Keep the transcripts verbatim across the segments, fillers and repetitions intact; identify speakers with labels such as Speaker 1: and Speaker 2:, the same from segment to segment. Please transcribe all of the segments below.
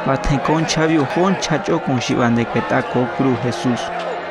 Speaker 1: va thai concha vio honcha cho con shivan de que ta co cruz Jesús.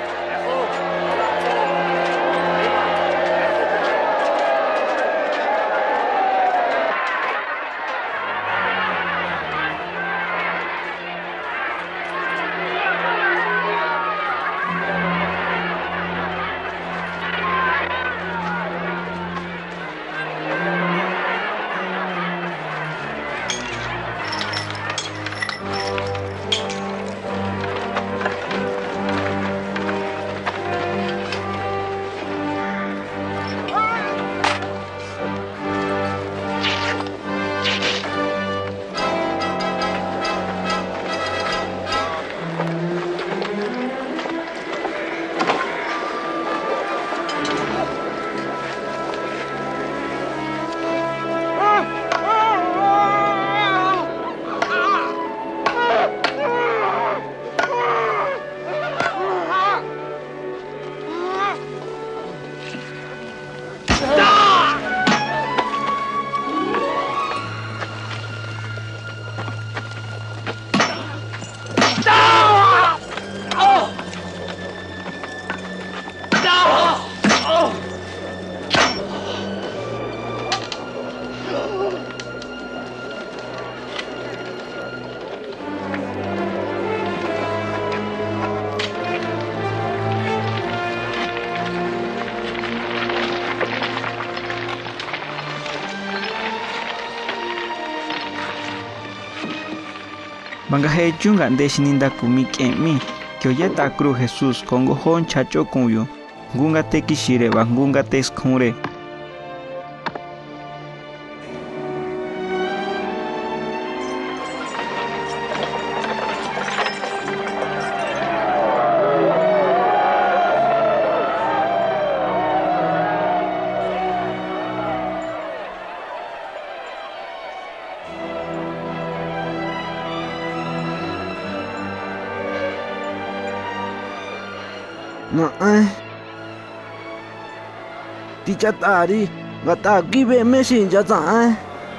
Speaker 1: Bangaje chunga de shininda kumik emi que oyeta cruz Jesús congo hon chacho kunyo gunga te kishire bangunga te skure
Speaker 2: No, eh. Ticha tari, gata kibe mesin jata, eh.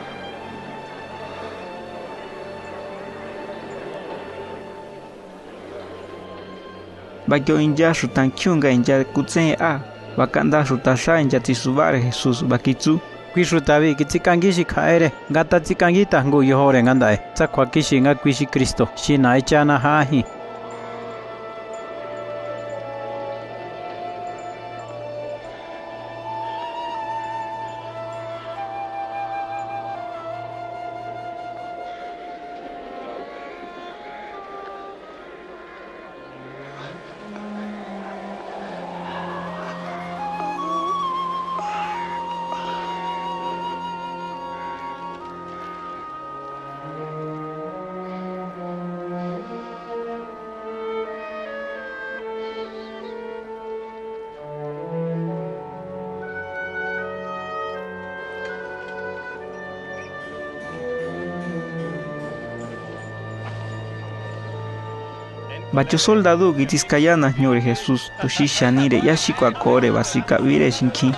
Speaker 1: Bakyo inja shutan kyunga inja kutsen a bakanda shutasha inja tisubare Jesús bakitsu
Speaker 3: Quishutavi kitsikangishi khaere gata tsikangita ngu yohore ngandae tsakwa kishi nga kwishi Kristo shina ichana hahi
Speaker 1: Bacho soldado gitiskayana ñore Jesús tushishanire yashiko akore basika vire shinki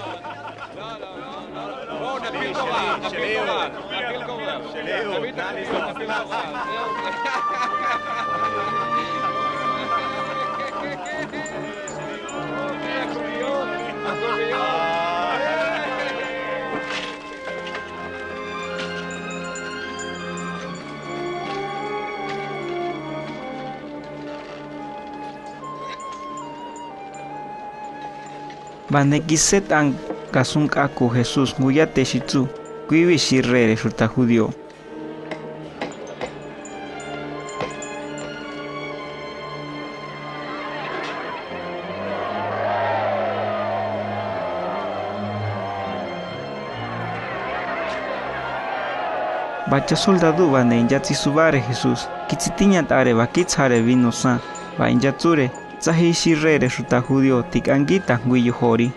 Speaker 1: Banekiset an kasunkaku Jesús nguyate shitsu kuivi shirrere shuta judío. Bacha soldado bane injatsi subare Jesús kitsitiña tare bakitsare vino san ba injatsure Sahi shirrere shuta judío tikangita nguiyo hori.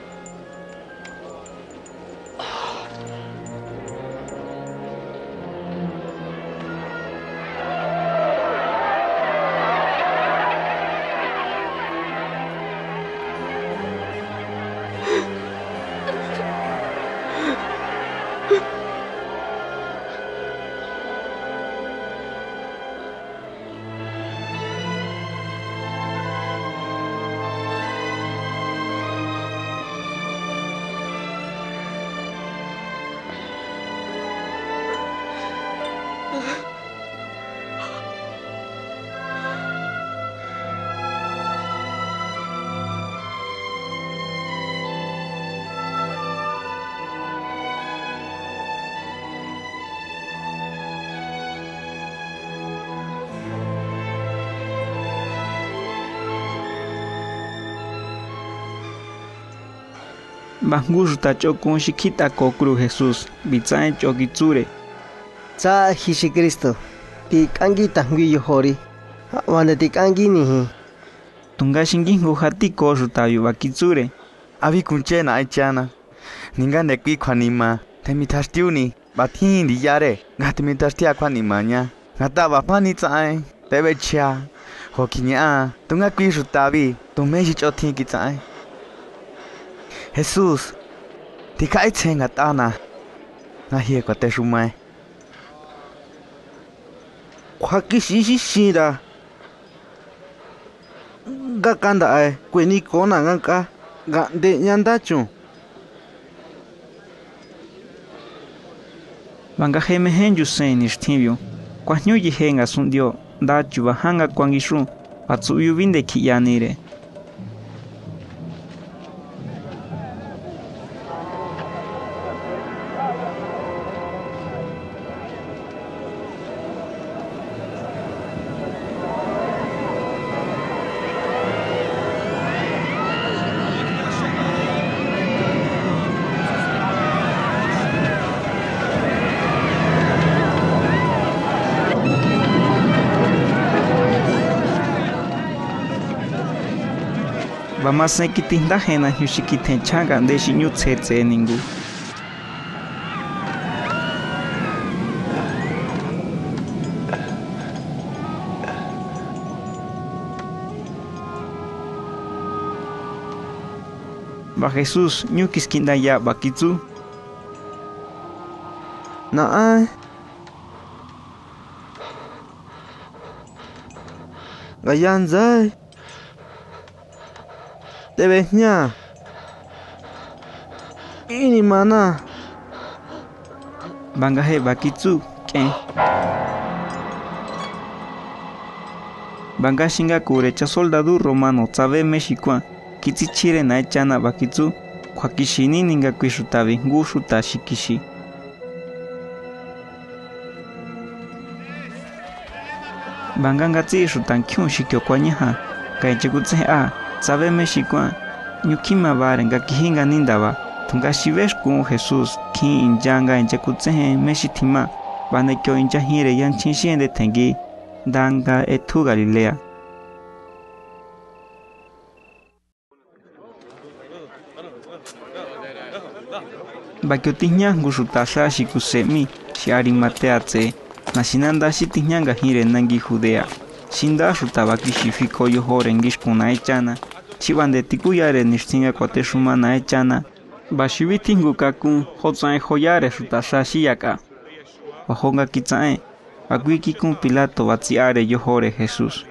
Speaker 1: Bangu juta chokun shikita kokru Jesús, bitsaen chokitsure.
Speaker 4: Cha Jesucristo, ti kangi tangui yohori, wanda ti kangi nihi.
Speaker 1: Tunga shingingu hatiko juta yubakitsure.
Speaker 5: Abi kunche na aichana. Ninga nekwi kwanima, temitastiuni, batin di yare, gatimitastia kwanimanya. Gata bapani tsae, tebechia. Hokinya, tunga kwi jutabi, tumeshi chotin kitsae. Jesús, ti kai tsenga tana. Na hie kwa te shumai.
Speaker 2: Kwa kishi shira. Ga kanda ai, kweni kona ngaka, ga de nyandachu.
Speaker 1: Banga heme henju sen nishtibio. Kwa nyuji henga sundio, dachu bahanga kwangishu, patsu yubinde kiyanire. Vamos a quitar jena yushikiten changa de shinyu tsetse ningu. Ba Jesús nyukis kinda ya bakitsu.
Speaker 2: Na ai. Gayan zai. Tebehnya. Ini mana?
Speaker 1: Bangahe bakitsu ken. Banga shinga kurecha soldado romano tsabe mexicua. Kitsichire na echana bakitsu. Kwakishini ninga kwishutabi ngushu tashikishi. Banganga tsi shutan kyun shikyo kwanyaha. Kaichikutse a. Sabe Mexicua, Nyukima Barenga Kihinga Nindaba, Tunga Shivesh kun Jesús, King in Janga in Jakutse, Meshitima, Banekyo in Jahire Yan Chinshin de Tengi, Danga etu Galilea. Bakyotinya Gushutasha Shikusemi, Shiarimateatse, Nashinanda Shitinyanga Hire Nangi Judea. Shinda shutabaki shifiko yohorengish kunai chana. Chibande tikuyare nishtinga kote shumana echana. Bashibitingu kakun hotsae hoyare shutashashi yaka. Wahonga kitsae. Aguiki kun Pilato batsiare yohore Jesús.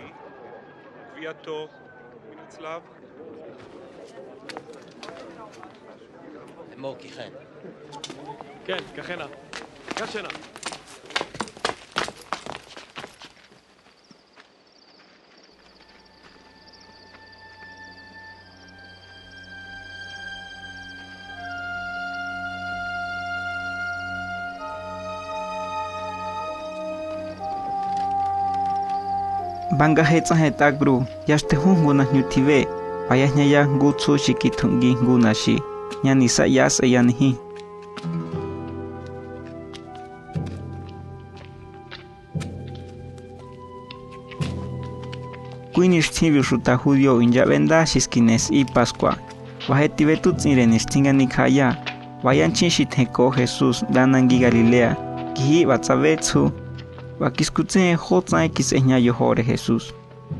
Speaker 1: Banga hetsa hetagru, yaste hungu na nyutive, ayahnya ya ngutsu shikitungi ngunashi, nyanisa yas ayanhi. Quinish tibi shuta judio inja venda shiskines y pascua, vahetive tutsire nistinga nikaya, vayan chinshiteko Jesús danangi Galilea, kihi batzabetsu. Wakiskutse hotsa x eña yohore Jesús.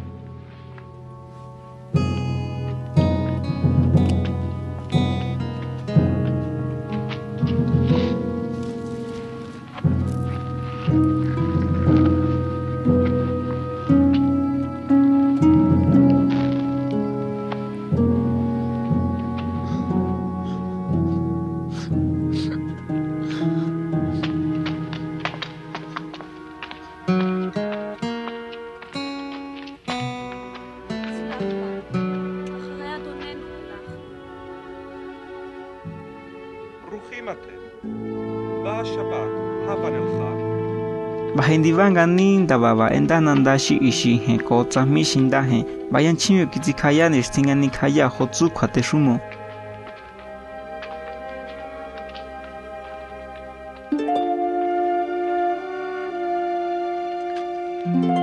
Speaker 1: Bahindivanga ninda baba enda nandashi ishi he kotsa mishinda he bayan chimyo kitsikaya nistinga nikaya hotsu kwate shumo. Thank you.